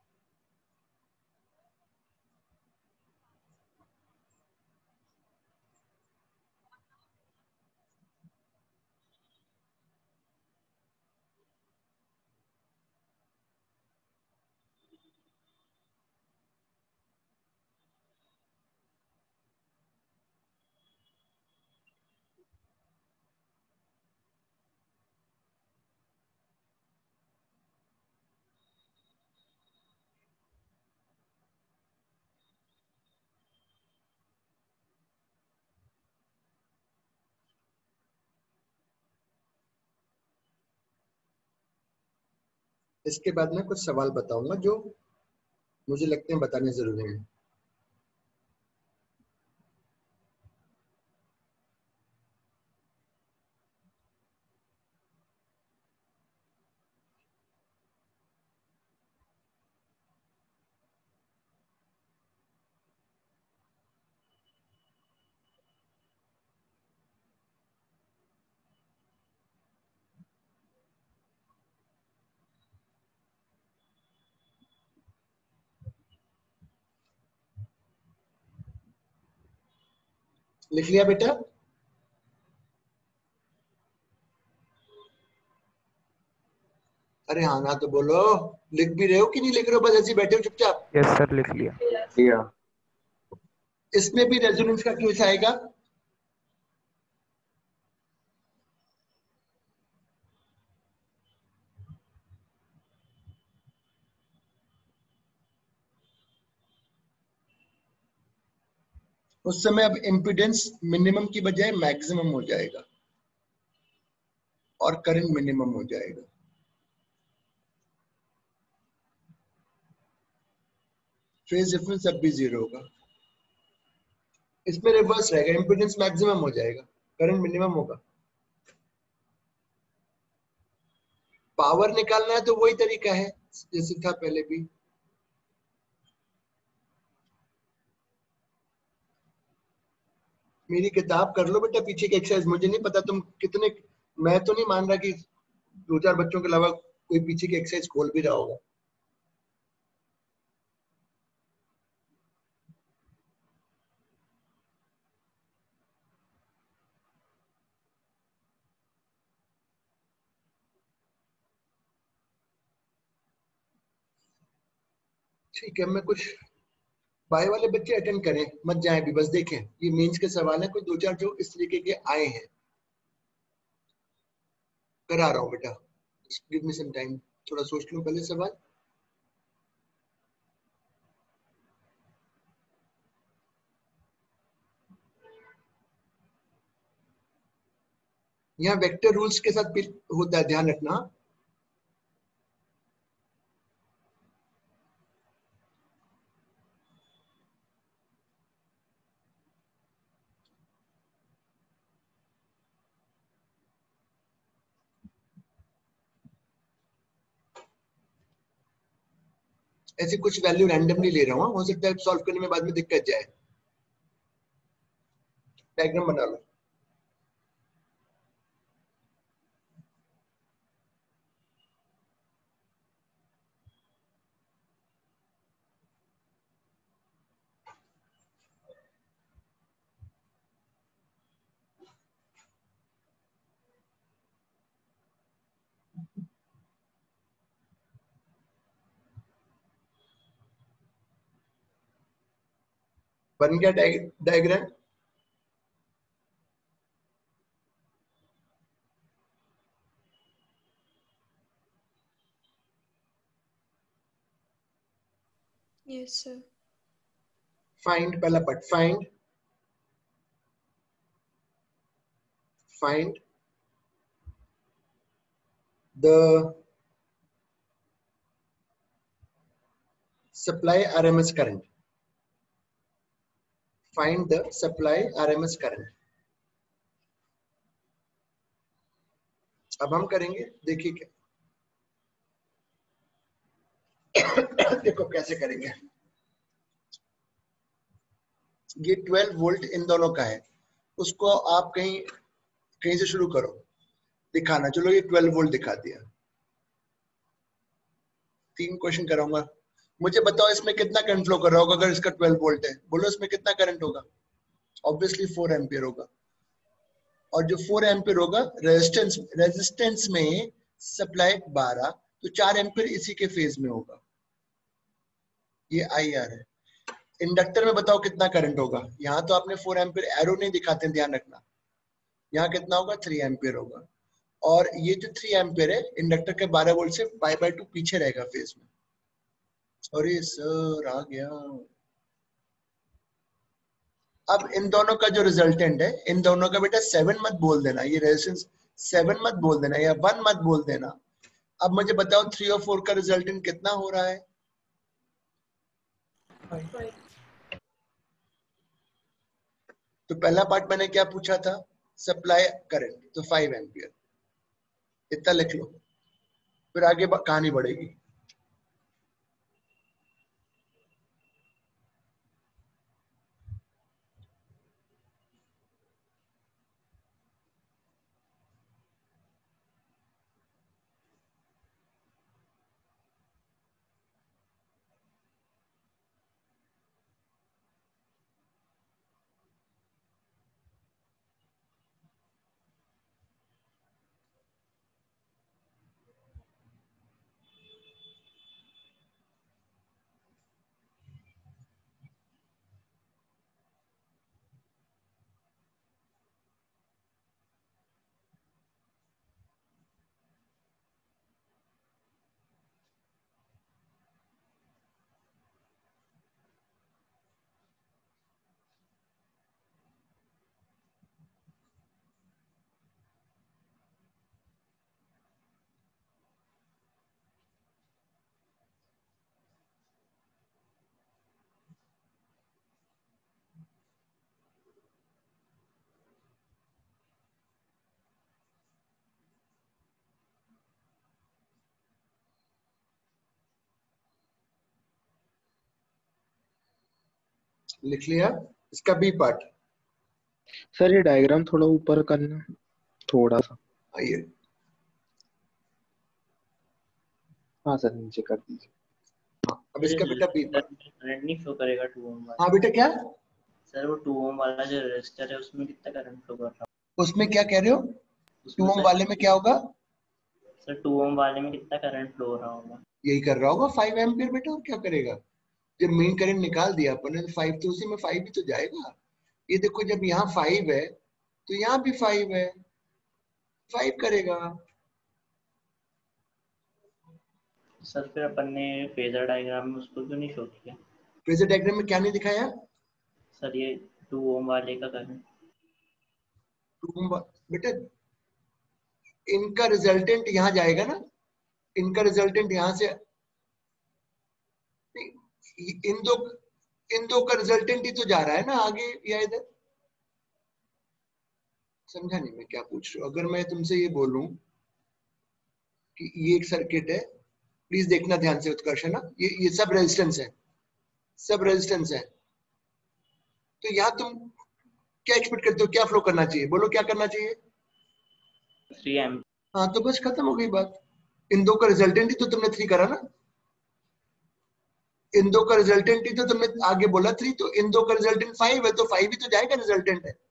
इसके बाद मैं कुछ सवाल बताऊंगा जो मुझे लगते हैं बताने जरूरी है। लिख लिया बेटा? अरे हाँ ना तो बोलो, लिख भी रहे हो कि नहीं लिख रहे हो? बस ऐसे ही बैठे हो चुपचाप? यस सर, लिख लिया। लिया। इसमें भी रेजोनेंस का केस आएगा। उस समय अब इम्पीडेंस मिनिमम की बजाय मैक्सिमम हो जाएगा और करंट मिनिमम हो जाएगा। फेज डिफरेंस अब भी जीरो होगा। इसमें रिवर्स रहेगा, इम्पीडेंस मैक्सिमम हो जाएगा, करंट मिनिमम होगा। पावर निकालना है तो वही तरीका है जैसे था पहले भी। मेरी किताब कर लो बेटा पीछे की एक्सरसाइज। मुझे नहीं पता तुम कितने, मैं तो नहीं मान रहा कि दो चार बच्चों के अलावा कोई पीछे की एक्सरसाइज खोल भी रहा होगा। ठीक है, मैं कुछ बाय वाले बच्चे अटेंड करें, मत जाएं भी, बस देखें। ये मेंस के सवाल है, कोई दो चार जो इस तरीके के आए हैं करा रहा हूँ बेटा। गिव मी सम टाइम, थोड़ा सोच लूं पहले सवाल। यहाँ वेक्टर रूल्स के साथ होता है, ध्यान रखना। ऐसे कुछ वैल्यू रैंडमली ले रहा हूँ, हो सकता है सॉल्व करने में बाद में दिक्कत जाए। डायग्राम बना लो। बन गया डायग्राम? Yes, sir. फाइंड, पहला part find. Find the supply R M S current. Find the supply R M S current. अब हम करेंगे, देखिए क्या देखो कैसे करेंगे। ये ट्वेल्व वोल्ट इन दोनों का है, उसको आप कहीं कहीं से शुरू करो दिखाना। चलो ये ट्वेल्व वोल्ट दिखा दिया। तीन क्वेश्चन कराऊंगा। मुझे बताओ इसमें कितना करंट फ्लो कर रहा होगा अगर इसका ट्वेल्व वोल्ट है? बोलो इसमें कितना करंट होगा? ऑब्वियसली फोर एम्पियर होगा। और जो फोर एम्पियर होगा रेजिस्टेंस रेजिस्टेंस में सप्लाई बारह, तो चार एम्पियर इसी के फेज में होगा। ये आई आर है। इंडक्टर में बताओ कितना करंट होगा? यहाँ तो आपने फोर एम्पियर एरो नहीं दिखाते, ध्यान रखना। यहाँ कितना होगा? थ्री एम्पियर होगा। और ये जो थ्री एम्पियर है इंडक्टर के बारह वोल्ट से पाई बाय टू पीछे रहेगा फेज में। अरे सर आ गया। अब इन दोनों का जो रिजल्टेंट है, इन दोनों का बेटा सेवन मत बोल देना, ये रेजिस्टेंस सेवन मत बोल देना या वन मत बोल देना। अब मुझे बताओ थ्री और फोर का रिजल्टेंट कितना हो रहा है? फाइव। तो पहला पार्ट मैंने क्या पूछा था? सप्लाई करंट, तो फाइव एम्पियर इतना लिख लो, फिर आगे कहानी बढ़ेगी। लिख लिया इसका बी पार्ट। सर ये डायग्राम थोड़ा ऊपर करना, थोड़ा सा। आइए। हाँ सर नीचे कर दीजिए। हाँ, अब इसका बेटा बी पार्ट। करंट नहीं फ्लो करेगा टू ओम वाला। हाँ बेटा क्या? सर वो टू ओम वाला जो रेजिस्टर है उसमें कितना करंट फ्लो कर रहा है? उसमें क्या कह रहे हो? टू ओम वाले में क्या होगा? सर टू ओम वाले में कितना करंट फ्लो हो रहा होगा? यही कर रहा होगा फाइव एम्पियर बेटा, और क्या करेगा? जब मेन करंट निकाल दिया अपन ने, फाइव तो उसी में फाइव भी तो जाएगा। ये देखो जब यहाँ फाइव है तो यहाँ भी फाइव है, फाइव करेगा। सर फिर अपन ने फेजर डायग्राम में उसको क्यों नहीं शो किया? फेजर डायग्राम में क्या नहीं दिखाया? सर ये टू ओम वाले का करंट। टू ओम बेटा इनका रिजल्टेंट यहाँ जाएगा ना, इनका रिजल्टेंट यहाँ से, इन दो इन दो का रिजल्टेंट ही तो जा रहा है ना आगे या इधर। समझा नहीं मैं क्या पूछ रहा हूँ? अगर मैं तुमसे ये बोलूं कि ये एक सर्किट है, प्लीज देखना ध्यान से उत्कर्ष, है ना, ये ये सब रेजिस्टेंस है, सब रेजिस्टेंस है, तो यहाँ तुम क्या एक्सपेक्ट करते हो? क्या फ्लो करना चाहिए? बोलो क्या करना चाहिए? Three M. हाँ तो बस खत्म हो गई बात। इन दो का रिजल्टेंट ही तो तुमने थ्री करा ना, इन दो का रिजल्टेंट ही तो तुमने आगे बोला थ्री, तो इन दो का रिजल्टेंट फाइव है, तो फाइव ही तो जाएगा, रिजल्टेंट है।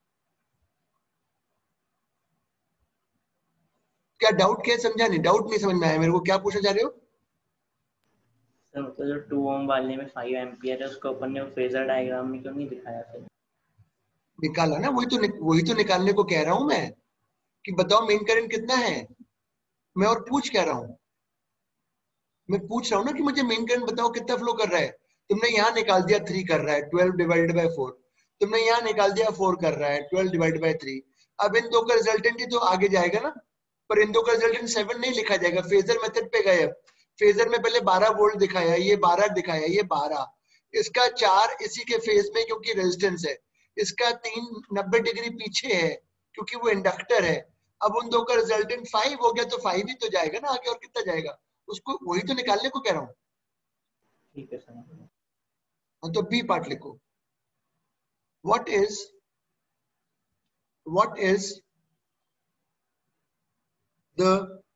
क्या डाउट? क्या समझा नहीं? डाउट नहीं समझ में आया मेरे को, क्या पूछना चाह रहे हो? सर मतलब जो टू ओम वाले में फाइव एम्पियर है उसको अपन ने फेजर डायग्राम में क्यों नहीं दिखाया? सर निकाला ना, वही तो वही तो निकालने को कह रहा हूं मैं, कि बताओ मेन करंट कितना है। मैं और पूछ क्या रहा हूं? मैं पूछ रहा हूं ना कि मुझे मेन करंट बताओ कितना फ्लो कर रहा है। तुमने यहाँ निकाल दिया थ्री कर रहा है, ट्वेल्व डिवाइडेड बाय फोर। तुमने यहाँ निकाल दिया फोर कर रहा है, ट्वेल्व डिवाइडेड बाय थ्री। अब इन दो का रिजल्टेंट ही तो आगे जाएगा ना, पर इन दो का रिजल्टेंट सेवन नहीं लिखा जाएगा। फेजर मेथड पे गए, फेजर में पहले बारह वोल्ट दिखाया, ये बारह दिखाया, ये बारह, इसका चार इसी के फेज में क्योंकि रेजिस्टेंस है, इसका तीन नब्बे डिग्री पीछे है क्योंकि वो इंडक्टर है। अब उन दो का रिजल्टेंट फाइव हो गया, तो फाइव ही तो जाएगा ना आगे, और कितना जाएगा? उसको वही तो निकालने को कह रहा हूँ। ठीक है सर। हाँ तो बी पार्ट लिखो। What is what is the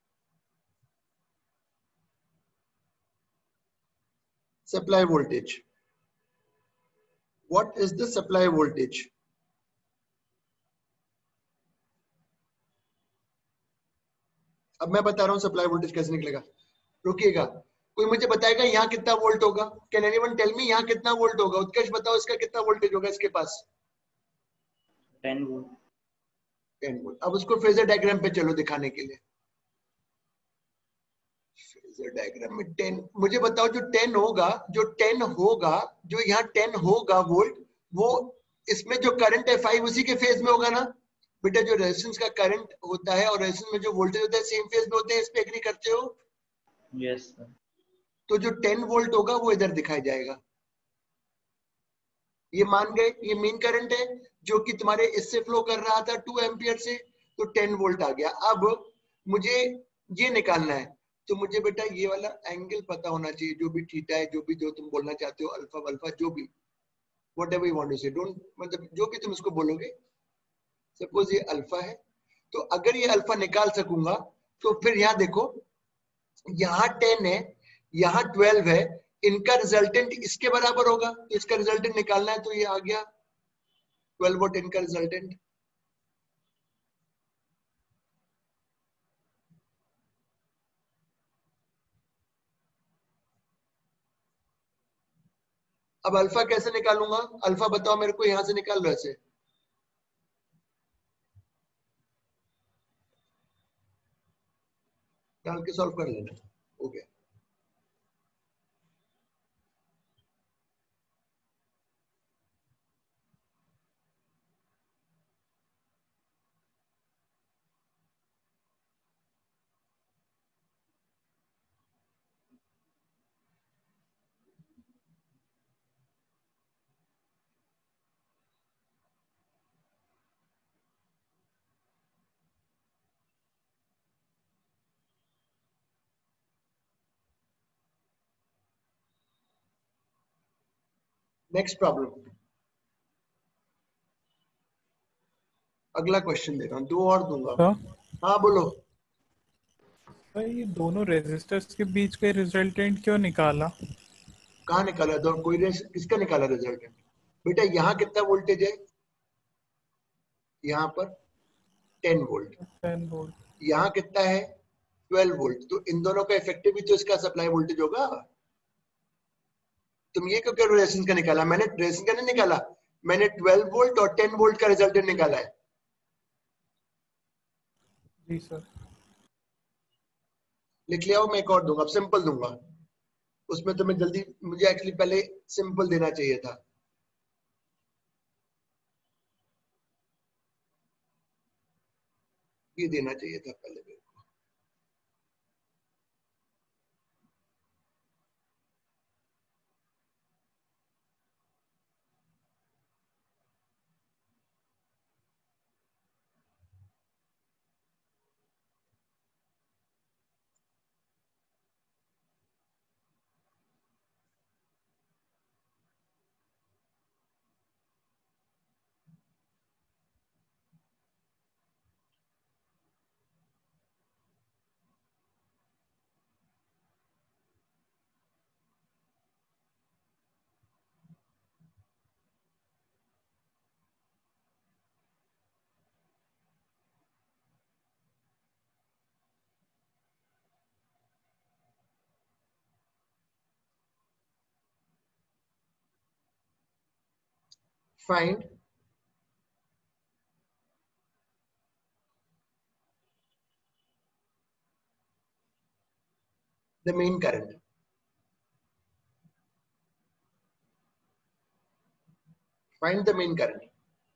supply voltage. What is the supply voltage? अब मैं बता रहा हूं सप्लाई वोल्टेज कैसे निकलेगा। रुकिएगा, कोई मुझे बताएगा यहाँ कितना वोल्ट होगा? कैन एनीवन टेल मी यहाँ कितना वोल्ट होगा? उत्कर्ष बताओ इसका कितना वोल्टेज होगा इसके पास? Ten volt. Ten volt. अब उसको फेजर डायग्राम पे चलो दिखाने के लिए। फेजर डायग्राम में टेन, मुझे बताओ जो टेन होगा, जो टेन होगा, जो यहाँ टेन होगा वोल्ट, वो इसमें जो करंट है फाइव उसी के फेज में होगा ना बेटा? जो रेजिस्टेंस का करंट होता है और रेजिस्टेंस में जो वोल्टेज होता है सेम फेज में होते हैं, इस पे एग्री करते हो? Yes sir. तो जो टेन वोल्ट होगा वो इधर दिखाई जाएगा। ये मान गए, ये मेन करंट है जो कि तुम्हारे इससे फ्लो कर रहा था टू एम्पियर से, तो टेन वोल्ट आ गया। अब मुझे ये निकालना है, तो मुझे बेटा ये वाला एंगल पता होना चाहिए, जो भी थीटा है, जो भी जो तुम बोलना चाहते हो, अल्फा वल्फा, जो भी whatever you want to say, don't, मतलब जो भी तुम इसको बोलोगे। सपोज ये अल्फा है, तो अगर ये अल्फा निकाल सकूंगा तो फिर यहाँ देखो, यहाँ टेन है, यहाँ ट्वेल्व है, इनका रिजल्टेंट इसके बराबर होगा, तो इसका रिजल्टेंट निकालना है, तो ये आ गया ट्वेल्व वोल्ट इनका रिजल्टेंट। अब अल्फा कैसे निकालूंगा? अल्फा बताओ मेरे को, यहां से निकाल लो ऐसे। डाल के सॉल्व कर लेना। Okay okay. नेक्स्ट प्रॉब्लम, अगला क्वेश्चन दे रहा हूं, दो और दूंगा। हाँ बोलो। सर ये दोनों रेजिस्टर्स के बीच का रिजल्टेंट क्यों निकाला? कहाँ निकाला? दो कोई रेस, किसका निकाला रिजल्टेंट? बेटा यहाँ कितना वोल्टेज है? यहाँ पर टेन वोल्ट, टेन वोल्ट। यहाँ कितना है? Twelve volt. तो इन दोनों का इफेक्टिव भी तो इसका सप्लाई वोल्टेज होगा। तुम ये क्यों कह रहे हो रेजिस्टेंस का निकाला? मैंने रेजिस्टेंस का नहीं निकाला, मैंने ट्वेल्व वोल्ट और टेन वोल्ट का रिजल्टेंट निकाला है। जी सर। लिख लिया हो, मैं एक और दूंगा, अब सिंपल दूंगा। उसमें तुम्हें जल्दी, मुझे एक्चुअली पहले सिंपल देना चाहिए था। ये देना चाहिए था पहले मेरे को। Find the main current. Find the main current.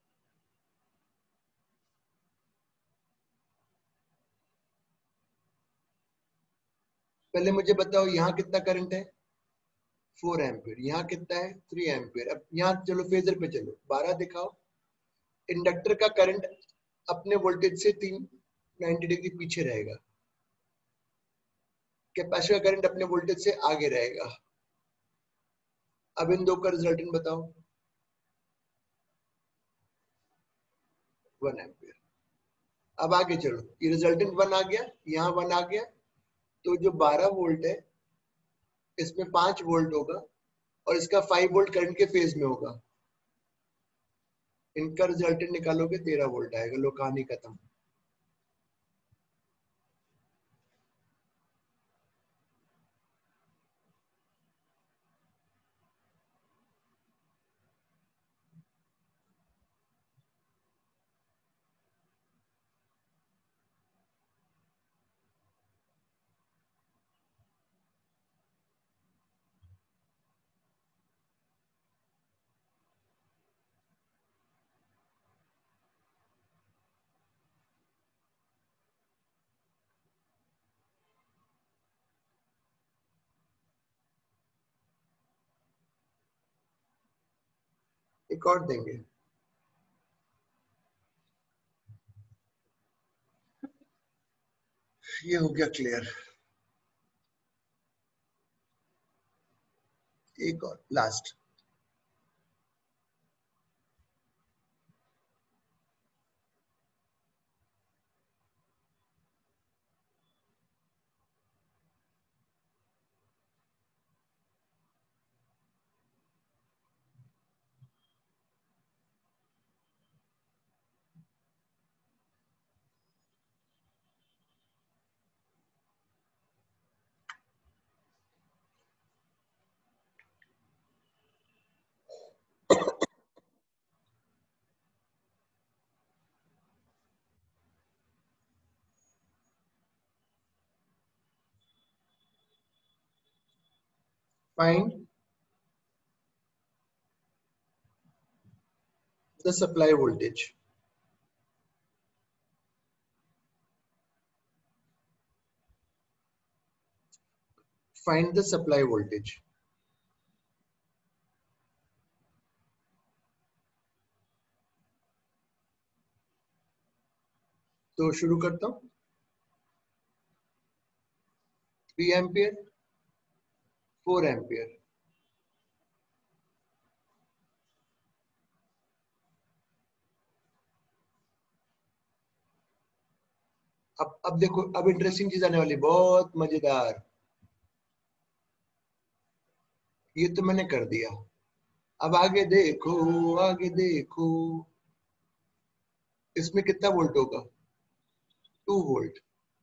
पहले मुझे बताओ यहाँ कितना करंट है? Four ampere. यहाँ कितना है? Three ampere. अब यहाँ चलो फेजर पे चलो, बारह दिखाओ। इंडक्टर का करंट अपने वोल्टेज से तीन नाइन्टी डिग्री पीछे रहेगा, कैपेसिटर का करंट अपने वोल्टेज से आगे रहेगा। अब इन दो का रिजल्टेंट बताओ। One ampere. अब आगे चलो, ये रिजल्टेंट वन आ गया, यहाँ वन आ गया, तो जो बारह वोल्ट है इसमें पांच वोल्ट होगा और इसका फाइव वोल्ट करंट के फेज में होगा। इनका रिजल्टेंट निकालोगे तेरह वोल्ट आएगा। लो कहानी खत्म। एक और देंगे। ये हो गया क्लियर। एक और last. Find the supply voltage. Find the supply voltage. तो शुरू करता हूं। थ्री एम्पियर, फोर एम्पियर, अब अब देखो, अब इंटरेस्टिंग चीज आने वाली, बहुत मजेदार। ये तो मैंने कर दिया, अब आगे देखो, आगे देखो, इसमें कितना वोल्ट होगा? Two volt.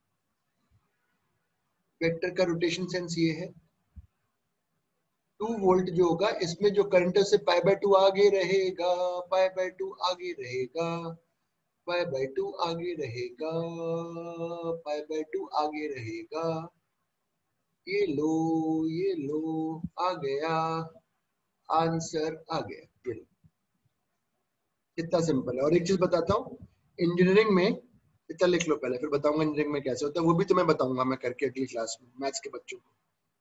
वेक्टर का रोटेशन सेंस ये है, टू वोल्ट जो होगा इसमें जो करंट है उससे पाई बाय टू आगे रहेगा, पाई बाय टू आगे रहेगा, पाई बाय टू आगे रहेगा, पाई बाय टू आगे रहेगा। ये लो, ये लो, आ गया आंसर, आ गया। ये लो, कितना सिंपल है। और एक चीज बताता हूँ, इंजीनियरिंग में इतना लिख लो पहले, फिर बताऊंगा इंजीनियरिंग में कैसे होता है, वो भी तुम्हें बताऊंगा मैं करके अगली क्लास में, मैथ्स के बच्चों को।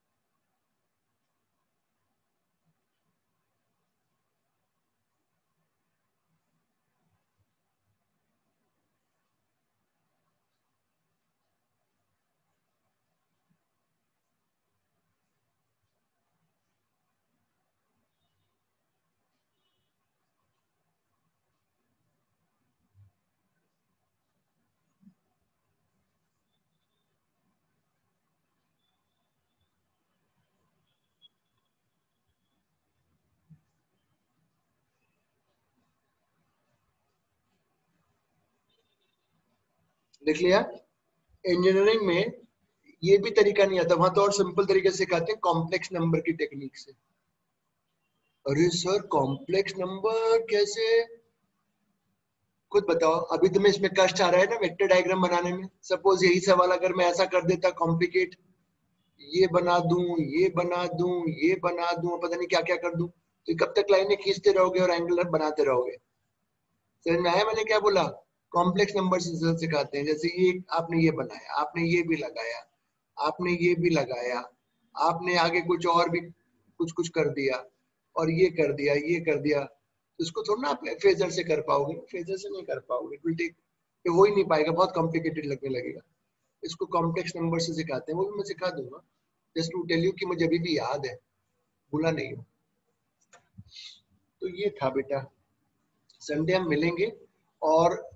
लिख लिया? इंजीनियरिंग में ये भी तरीका नहीं आता, वहां तो और सिंपल तरीके से सिखाते हैं, कॉम्प्लेक्स नंबर की टेक्निक से। अरे सर कॉम्प्लेक्स नंबर कैसे, खुद बताओ। अभी तुम्हें इसमें कष्ट आ रहा है ना वेक्टर डायग्राम बनाने में। सपोज यही सवाल अगर मैं ऐसा कर देता कॉम्प्लिकेट, ये बना दूं, ये बना दूं, ये बना दूं, पता नहीं क्या क्या कर दूं, तो कब तक लाइनें खींचते रहोगे और एंगुलर बनाते रहोगे। समझ में आया मैंने क्या बोला? कॉम्प्लेक्स नंबर से सिखाते हैं। जैसे ये आपने ये बनाया, आपने ये भी लगाया, आपने ये भी लगाया, आपने आगे कुछ और भी कुछ कुछ कर दिया, और ये कर दिया, ये कर दिया, तो इसको थोड़ा ना आप फेजर से कर पाओगे, फेजर से नहीं कर पाओगे, इट विल टेक, ये हो ही नहीं पाएगा, बहुत कॉम्प्लिकेटेड लगने लगेगा। इसको कॉम्प्लेक्स नंबर से सिखाते हैं, वो भी मैं सिखा दूंगा, जस्ट टू टेल यू कि मुझे अभी भी याद है, भूला नहीं हूँ। तो ये था बेटा, संडे हम मिलेंगे और